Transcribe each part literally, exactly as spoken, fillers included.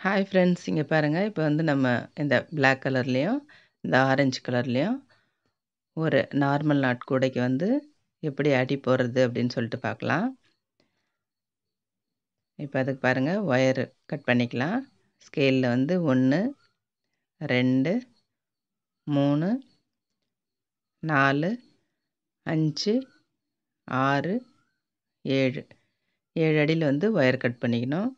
Hi friends, இங்கே பாருங்கள். இப்போ வந்து நம்ம இந்த பிளாக் கலர்லேயும் இந்த ஆரஞ்சு கலர்லேயும் ஒரு நார்மல் நாட் கூடைக்கு வந்து எப்படி அடி போடுறது அப்படின்னு சொல்லிட்டு பார்க்கலாம். இப்போ அதுக்கு பாருங்கள், ஒயர் கட் பண்ணிக்கலாம். ஸ்கேலில் வந்து ஒன்று, ரெண்டு, மூணு, நாலு, அஞ்சு, ஆறு, ஏழு ஏழு அடியில் வந்து ஒயர் கட் பண்ணிக்கணும்.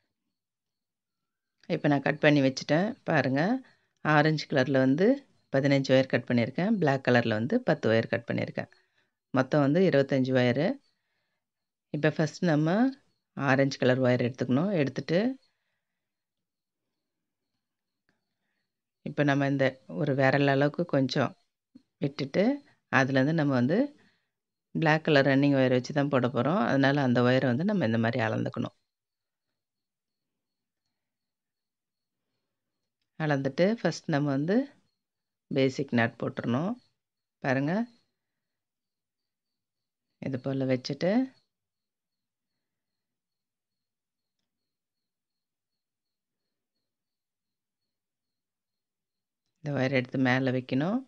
இப்போ நான் கட் பண்ணி வச்சுட்டேன். பாருங்கள், ஆரஞ்சு கலரில் வந்து பதினஞ்சு ஒயர் கட் பண்ணியிருக்கேன். பிளாக் கலரில் வந்து பத்து ஒயர் கட் பண்ணியிருக்கேன். மொத்தம் வந்து இருபத்தஞ்சி ஒயரு. இப்போ ஃபஸ்ட் நம்ம ஆரஞ்சு கலர் ஒயர் எடுத்துக்கணும். எடுத்துட்டு இப்போ நம்ம இந்த ஒரு விரல் அளவுக்கு கொஞ்சம் விட்டுட்டு அதுலேருந்து நம்ம வந்து பிளாக் கலர் ரன்னிங் ஒயர் வச்சு தான் போட போகிறோம். அதனால் அந்த ஒயரை வந்து நம்ம இந்த மாதிரி அளந்துக்கணும். அளந்துட்டு ஃபஸ்ட் நம்ம வந்து பேசிக் நாட் போட்டுறணும். பாருங்கள், இது போல் வச்சுட்டு இந்த ஒயர் எடுத்து மேலே வைக்கணும்.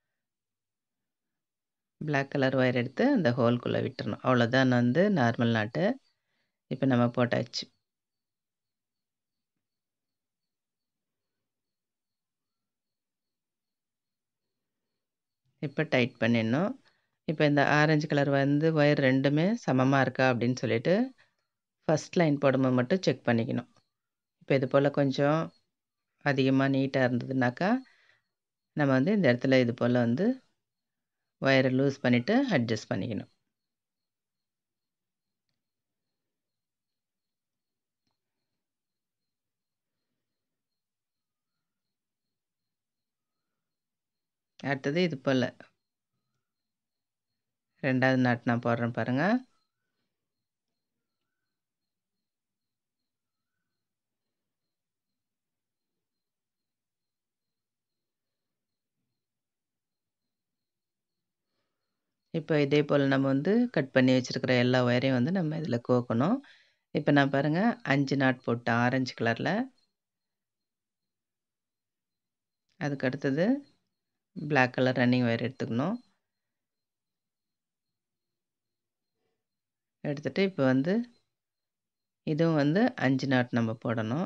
பிளாக் கலர் ஒயர் எடுத்து அந்த ஹோல்குள்ளே விட்டுறணும். அவ்வளோதான் வந்து நார்மல் நாட்டு. இப்போ நம்ம போட்டாச்சு. இப்போ டைட் பண்ணிடணும். இப்போ இந்த ஆரஞ்சு கலர் வந்து ஒயர் ரெண்டுமே சமமாக இருக்கா அப்படின்னு சொல்லிட்டு ஃபஸ்ட் லைன் போடும்போது மட்டும் செக் பண்ணிக்கணும். இப்போ இது போல் கொஞ்சம் அதிகமாக நீட்டாக இருந்ததுனாக்கா நம்ம வந்து இந்த இடத்துல இது போல் வந்து ஒயரை லூஸ் பண்ணிவிட்டு அட்ஜஸ்ட் பண்ணிக்கணும். அடுத்தது இது போல் ரெண்டாவது நாட் நான் போடுறேன் பாருங்கள். இப்போ இதே போல் நம்ம வந்து கட் பண்ணி வச்சுருக்கிற எல்லா ஒயரையும் வந்து நம்ம இதில் கோக்கணும். இப்போ நான் பாருங்கள் அஞ்சு நாட் போட்டேன் ஆரஞ்சு கலரில். அதுக்கு அடுத்தது பிளாக் கலர் ரன்னிங் ஒயர் எடுத்துக்கணும். எடுத்துகிட்டு இப்போ வந்து இதுவும் வந்து அஞ்சு நாட் நம்ம போடணும்.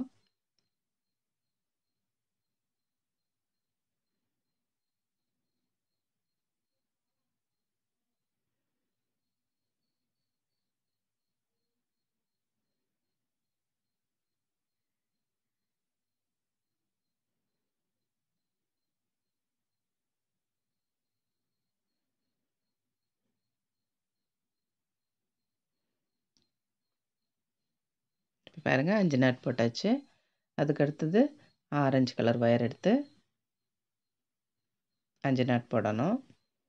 இப்போ பாருங்கள் அஞ்சு நாட் போட்டாச்சு. அதுக்கு அடுத்தது ஆரஞ்சு கலர் ஒயர் எடுத்து அஞ்சு நாட் போடணும்.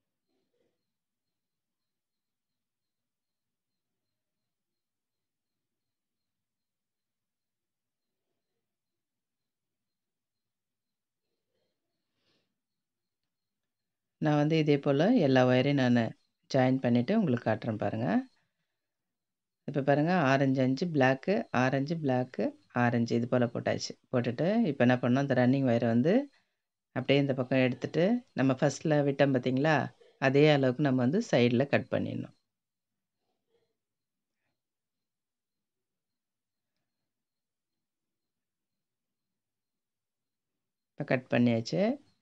நான் வந்து இதே போல் எல்லா ஒயரையும் நான் ஜாயின் பண்ணிவிட்டு உங்களுக்கு காட்டுறேன் பாருங்கள். இப்போ பாருங்கள் ஆரஞ்சு அஞ்சு பிளாக்கு, ஆரஞ்சு பிளாக்கு, ஆரஞ்சு இது போல் போட்டாச்சு. போட்டுட்டு இப்போ என்ன பண்ணோம், அந்த ரன்னிங் ஒயரை வந்து அப்படியே இந்த பக்கம் எடுத்துகிட்டு நம்ம ஃபஸ்ட்டில் விட்டோம் பார்த்திங்களா, அதே அளவுக்கு நம்ம வந்து சைடில் கட் பண்ணிடணும். இப்போ கட் பண்ணியாச்சு.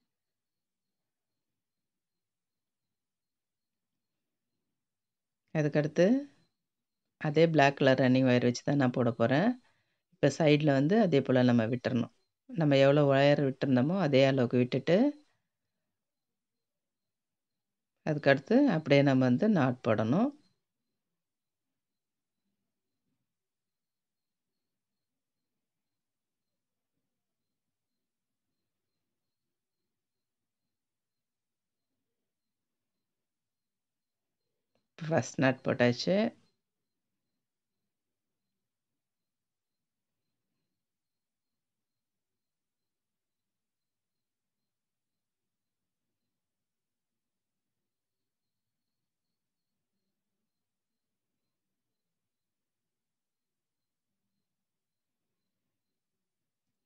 அதுக்கடுத்து அதே பிளாக் கலர் ரன்னிங் ஒயர் வச்சு தான் நான் போட போகிறேன். இப்போ சைடில் வந்து அதே போல் நம்ம விட்டுறணும். நம்ம எவ்வளோ ஒயர் விட்டுருந்தோமோ அதே அளவுக்கு விட்டுட்டு அதுக்கடுத்து அப்படியே நம்ம வந்து நாட் போடணும். ஃபஸ்ட் நாட் போட்டாச்சு.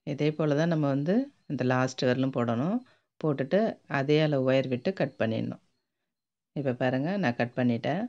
இதே போல தான் நம்ம வந்து இந்த லாஸ்ட் வரலும் போடணும். போட்டுட்டு அதே அளவு ஒயர் விட்டு கட் பண்ணிடணும். இப்போ பாருங்கள், நான் கட் பண்ணிட்டேன்.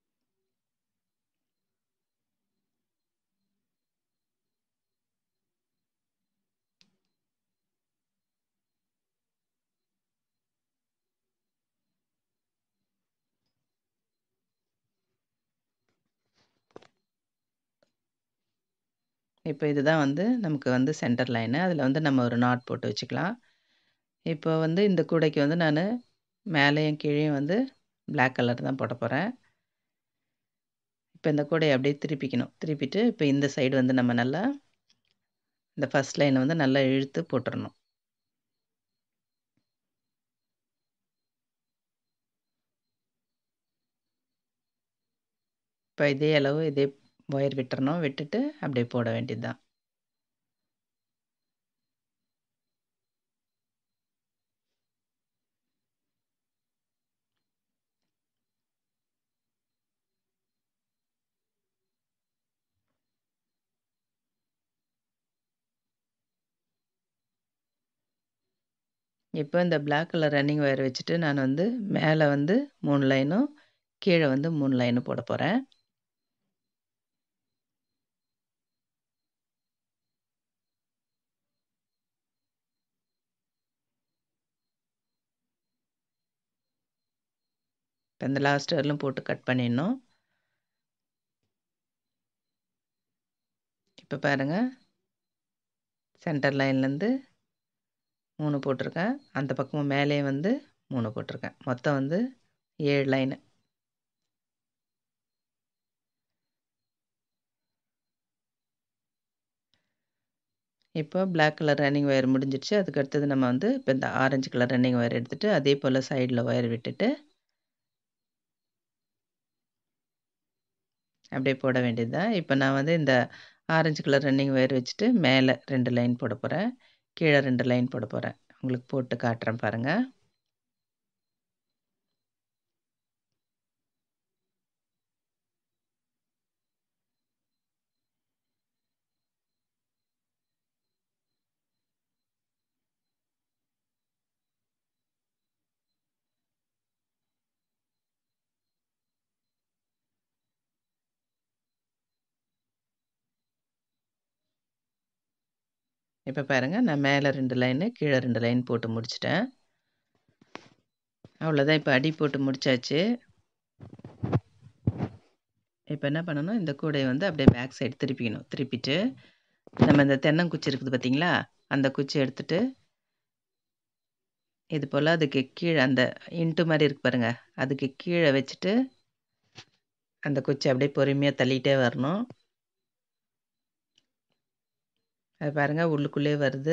இப்போ இதுதான் வந்து நமக்கு வந்து சென்டர் லைனு. அதில் வந்து நம்ம ஒரு நாட் போட்டு வச்சுக்கலாம். இப்போ வந்து இந்த கூடைக்கு வந்து நான் மேலேயும் கீழேயும் வந்து பிளாக் கலர் தான் போட போகிறேன். இப்போ இந்த கூடையை அப்படியே திருப்பிக்கணும். திருப்பிட்டு இப்போ இந்த சைடு வந்து நம்ம நல்லா இந்த ஃபஸ்ட் லைனை வந்து நல்லா இழுத்து போட்டுறணும். இப்போ இதே அளவு இதே ஒயர் விட்டுறணும். விட்டுட்டு அப்படியே போட வேண்டியது தான். இப்போ இந்த பிளாக் கலர் ரன்னிங் ஒயர் வச்சுட்டு நான் வந்து மேலே வந்து மூணு லைனும் கீழே வந்து மூணு லைனும் போட போகிறேன். இப்போ இந்த லாஸ்ட் வரலும் போட்டு கட் பண்ணிடணும். இப்போ பாருங்கள், சென்டர் லைன்லேருந்து மூணு போட்டிருக்கேன். அந்த பக்கமும் மேலேயும் வந்து மூணு போட்டிருக்கேன். மொத்தம் வந்து ஏழு லைனு. இப்போ பிளாக் கலர் ரன்னிங் ஒயர் முடிஞ்சிடுச்சு. அதுக்கு அடுத்தது நம்ம வந்து இப்போ இந்த ஆரஞ்சு கலர் ரன்னிங் ஒயர் எடுத்துகிட்டு அதே போல் சைடில் ஒயர் விட்டுட்டு அப்படியே போட வேண்டியது தான். இப்போ நான் வந்து இந்த ஆரஞ்சு கலர் ரன்னிங் ஒயர் வச்சுட்டு மேலே ரெண்டு லைன் போட போகிறேன். கீழே ரெண்டு லைன் போட போகிறேன். உங்களுக்கு போட்டு காட்டுறேன் பாருங்கள். இப்போ பாருங்கள், நான் மேலே ரெண்டு லைனு கீழே ரெண்டு லைன் போட்டு முடிச்சிட்டேன். அவ்வளோதான். இப்போ அடி போட்டு முடிச்சாச்சு. இப்போ என்ன பண்ணணும், இந்த கூடையை வந்து அப்படியே பேக் சைடு திருப்பிக்கணும். திருப்பிட்டு நம்ம இந்த தென்னங்குச்சி இருக்குது பார்த்தீங்களா, அந்த குச்சி எடுத்துட்டு இது போல் அதுக்கு கீழே அந்த இன்ட்டு மாதிரி இருக்கு பாருங்கள், அதுக்கு கீழே வச்சுட்டு அந்த குச்சி அப்படியே பொறுமையாக தள்ளிகிட்டே வரணும். அது பாருங்கள், உள்ளுக்குள்ளே வருது.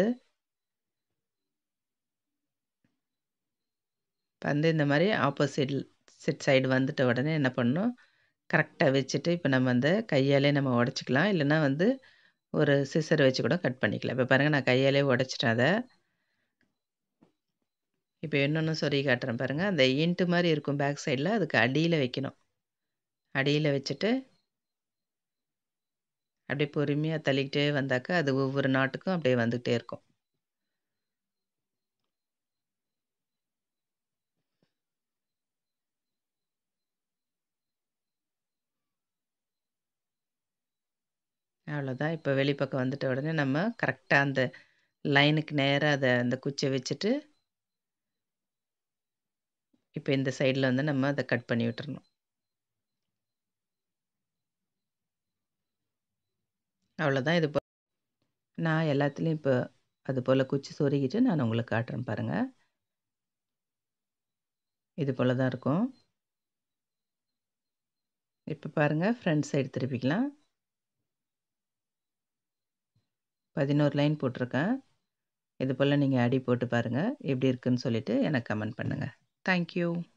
இப்போ வந்து இந்த மாதிரி ஆப்போசிட் சிட் சைடு வந்துட்ட உடனே என்ன பண்ணணும், கரெக்டாக வச்சுட்டு இப்போ நம்ம அந்த கையாலே நம்ம உடச்சிக்கலாம். இல்லைன்னா வந்து ஒரு சிசர் வச்சு கூட கட் பண்ணிக்கலாம். இப்போ பாருங்கள், நான் கையாலே உடச்சிட்டேன் அதை. இப்போ இன்னொன்று சொல்லி காட்டுறேன் பாருங்கள். அந்த இன்ட்டு மாதிரி இருக்கும் பேக் சைடில், அதுக்கு அடியில் வைக்கணும். அடியில் வச்சுட்டு அப்படியே பொறுமையாக தள்ளிக்கிட்டே வந்தாக்கா அது ஒவ்வொரு நாட்டுக்கும் அப்படியே வந்துக்கிட்டே இருக்கும். அவ்வளோதான். இப்போ வெளிப்பக்கம் வந்துட்ட உடனே நம்ம கரெக்டாக அந்த லைனுக்கு நேராக அதை அந்த குச்சியை வச்சுட்டு இப்போ இந்த சைடில் வந்து நம்ம அதை கட் பண்ணி விட்டுறணும். அவ்வளோதான். இது போ நான் எல்லாத்துலேயும் இப்போ அது போல் குச்சி சொருகிட்டு நான் உங்களுக்கு காட்டுறேன் பாருங்கள். இது போல் தான் இருக்கும். இப்போ பாருங்கள், ஃப்ரண்ட் சைடு திருப்பிக்கலாம். பதினொரு லைன் போட்டிருக்கேன். இது போல் நீங்கள் அடி போட்டு பாருங்கள். எப்படி இருக்குன்னு சொல்லிவிட்டு எனக்கு கமெண்ட் பண்ணுங்கள். தேங்க்யூ.